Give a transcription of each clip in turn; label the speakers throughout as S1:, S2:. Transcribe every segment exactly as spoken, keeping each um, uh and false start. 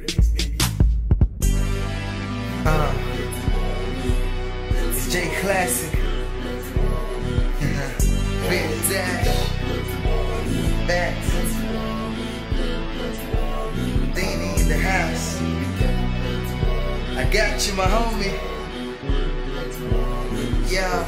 S1: Uh, it's J Classic. Real Dash. Back. Dini in the house. I got you, my homie. Yeah.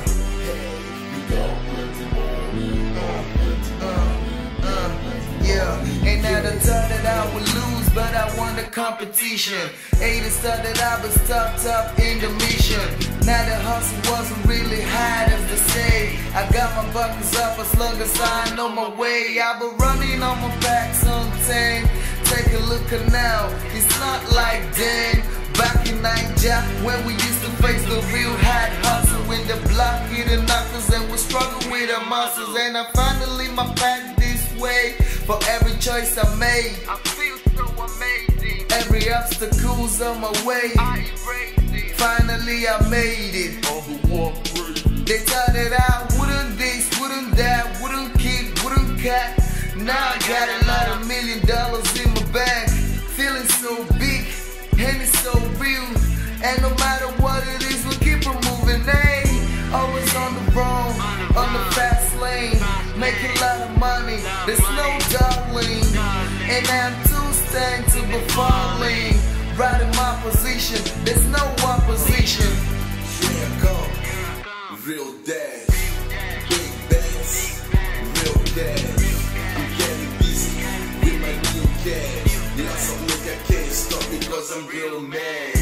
S1: Yeah, and I done thought that I would lose, but I won the competition. Haters thought that I was top, top in the mission. Now the hustle wasn't really hard as they say. I got my buckets up as long as I know my way. I been running on my back something. Take a look at now, it's not like then. Back in Nigeria, when we used to face the real hard hustle, when the block hit the knuckles and we struggle with our muscles. And I finally my back this way. For every choice I made, I feel so amazing. Every obstacle's on my way, I erased it. Finally I made it. They thought that I wouldn't this, wouldn't that, wouldn't kick, wouldn't cat. Now I got a lot of million dollars in my bank. Feeling so big, and it's so real. And no matter what it is, we keep it moving, hey. Always on the road, on the fast lane, making a lot of money, there's no darling. And I'm too stagnant to be falling. Right in my position, there's no opposition.
S2: Here I come, real dad, big bands, real dad. I'm getting busy with my new cash. Lots of nigga can't stop me cause I'm real mad.